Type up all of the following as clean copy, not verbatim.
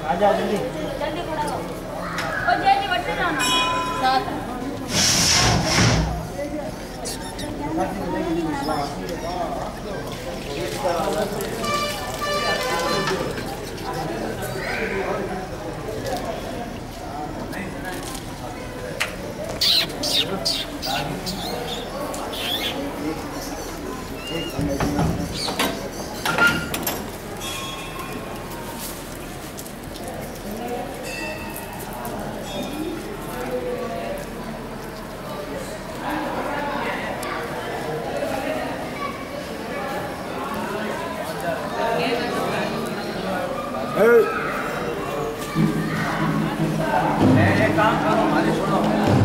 आजा जल्दी जल्दी खड़ा हो और जय जी बढ़ते जाओ ना साथ काम करो हमारे छोड़ो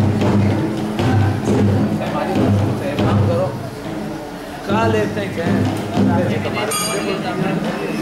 हमारी काम करो कहाँ लेते हैं